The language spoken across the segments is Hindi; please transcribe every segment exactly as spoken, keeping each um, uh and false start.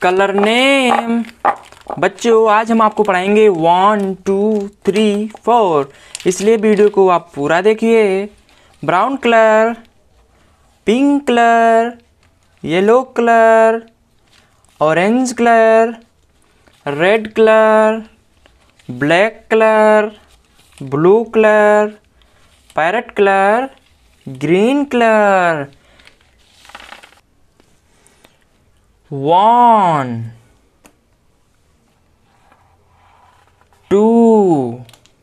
Colour name. बच्चों आज हम आपको पढ़ाएंगे वन टू थ्री फोर, इसलिए वीडियो को आप पूरा देखिए। Brown colour, pink colour, yellow colour, orange colour, red colour, black colour, blue colour, parrot colour, green colour. One, two,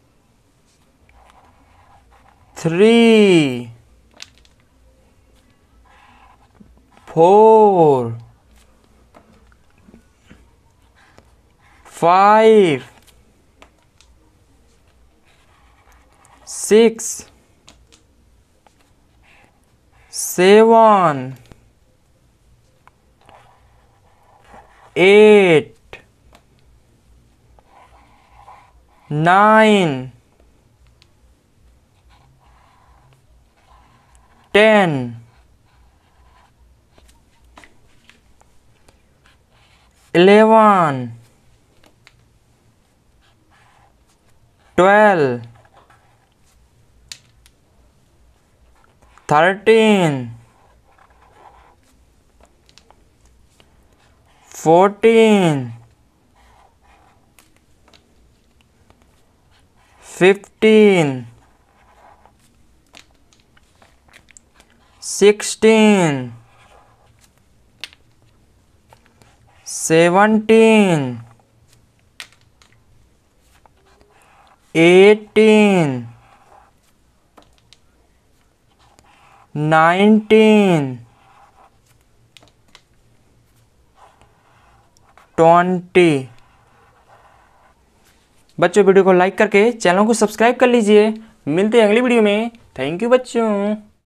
three, four, five, six, seven, eight, nine, ten, eleven, twelve, thirteen, fourteen, fifteen, sixteen, seventeen, eighteen, nineteen, twenty. बच्चों वीडियो को लाइक करके चैनल को सब्सक्राइब कर लीजिए। मिलते हैं अगली वीडियो में। थैंक यू बच्चों।